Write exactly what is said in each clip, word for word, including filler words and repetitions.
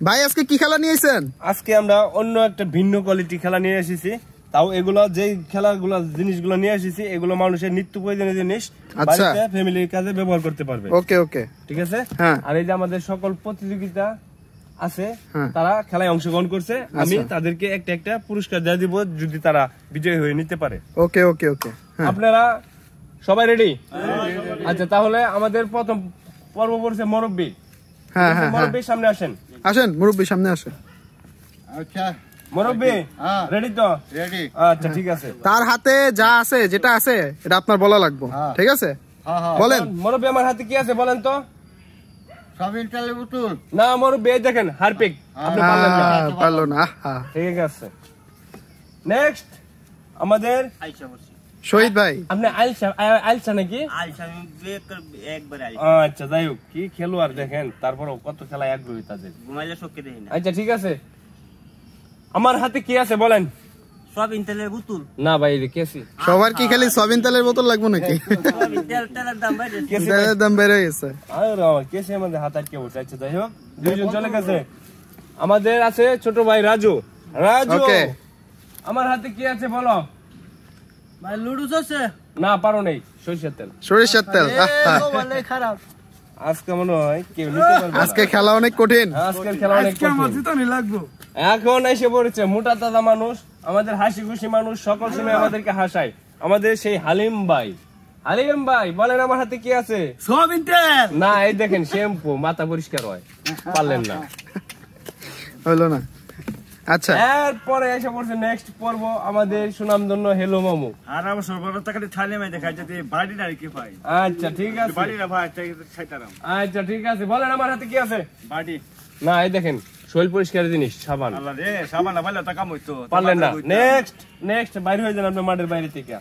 ভাই আজকে কি খেলা নিয়েছেন? আজকে আমরা অন্য একটা ভিন্ন কোয়ালিটি খেলা নিয়ে এসেছি। তাও এগুলো যে খেলাগুলো জিনিসগুলো নিয়ে এসেছি এগুলো মানুষের নিত্য প্রয়োজনীয় জিনিস, বাড়িতে ফ্যামিলির কাজে ব্যবহার করতে পারবে। ওকে ওকে ঠিক আছে। হ্যাঁ। আর এই যে আমাদের সকল প্রতিযোগিতা আছে, তারা খেলায় অংশগ্রহণ করছে, আমি তাদেরকে একটা একটা পুরস্কার দিয়ে দিব যদি তারা বিজয়ী হয়ে নিতে পারে। ওকে ওকে ওকে আপনারা সবাই রেডি? আচ্ছা, তাহলে আমাদের প্রথম পর্ব পড়ছে মুরব্বি। হ্যাঁ হ্যাঁ মুরব্বি সামনে আসেন। আসেন মুরব্বি সামনে আসেন। আচ্ছা মুরব্বি রেডি তো? রেডি। আচ্ছা ঠিক আছে। তার হাতে যা আছে, যেটা আছে এটা আপনার বলা লাগবে, ঠিক আছে? বলেন মুরব্বি, আমার হাতে কি আছে বলেন তো? সয়াবিন তেলের বোতল। না মুরব্বি, এই দেখেন হারপিক। আপনি পারলেন না। পারলো না। ঠিক আছে। নেক্সট আমাদের শহীদ ভাই। আপনি আইলসা আইলসা নাকি? আইসা একবার আইসা। আচ্ছা যাই হোক, কি খেলোয়াড় দেখেন, তারপরও কত খেলায় আগ্রহী তাদের। ঘুমাইলে শক্তি দেই না। আচ্ছা ঠিক আছে। আমার হাতে কি আছে বলেন? সয়াবিন তেলের বোতল। না ভাই, কি আছে? সবার কি খালি সয়াবিন তেলের বোতল লাগবে নাকি? সয়াবিন তেল তেলের দাম বেড়ে গেছে। তেলের দাম বেড়ে গেছে। আরে আমার কেসে আমাদের হাতে আটকে বসে। আচ্ছা যাই হোক, দুইজন চলে গেছে। আমাদের আছে ছোট ভাই রাজু। রাজু ওকে, আমার হাতে কি আছে বলো? ভাই লুডুস আছে? না পারো নেই, সরিষার তেল। সরিষার তেল। বলে খারাপ। আজকে মনে হয় কেউ নিতে পারবে না। আজকে খেলা অনেক কঠিন। আজকের খেলা অনেক কঠিন। এখন এসে পড়েছে মোটা তাজা মানুষ, আমাদের হাসি খুশি মানুষ, সকল সময় আমাদেরকে হাসায়, আমাদের সেই হালিম ভাই। হালিম ভাই বলেন আমার হাতে কি আছে? সয়াবিন তেল। না এই দেখেন শ্যাম্পু, মাথা পরিষ্কার হয়। পারলেন না, হলো না। আচ্ছা, এরপরে এসে পড়ছে নেক্সট পর্ব আমাদের সুনামধন্য হেলো মামু। আর আমার সর্বদা কাটে থালে মে দেখাই যাতে বাড়ি না কি পাই। আচ্ছা ঠিক আছে, বাড়ি না ভাই খাইতারাম। আচ্ছা ঠিক আছে, বলেন আমার হাতে কি আছে? বাড়ি। না এই দেখেন শৈল পরিষ্কার জিনিস, সাবান। আল্লাহ রে, সাবান না পাইলে তা কাম হইতো। পারলেন না। নেক্সট নেক্সট বাইরে হয়ে যান আপনি মাঠের বাইরে থেকে।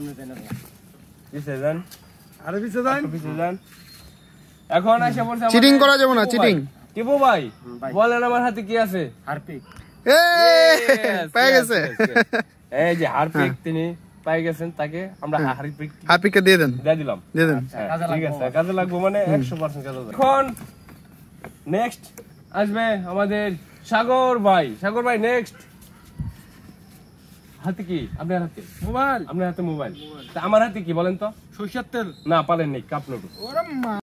পিছে যান, আরে পিছে যান। পিছে যান। এখন এসে পড়ছে চিটিং করা যাবে না, চিটিং। টিপু ভাই বলেন আমার হাতে কি আছে? হারপিক। পেয়ে গেছে। এই যে হারপিক তিনি পাই গেছেন, তাকে আমরা হারপিক হারপিককে দিয়ে দেন, দিয়ে দিলাম। দিয়ে দেন। ঠিক আছে, কাজে লাগবে মানে একশো পার্সেন্ট কাজে লাগবে। এখন নেক্সট আসবে আমাদের সাগর ভাই। সাগর ভাই নেক্সট হাতে কি? আপনার হাতে মোবাইল। আপনার হাতে মোবাইল। আমার হাতে কি বলেন তো? সরিষার তেল। না পারেন নি, কাপ নুডলস।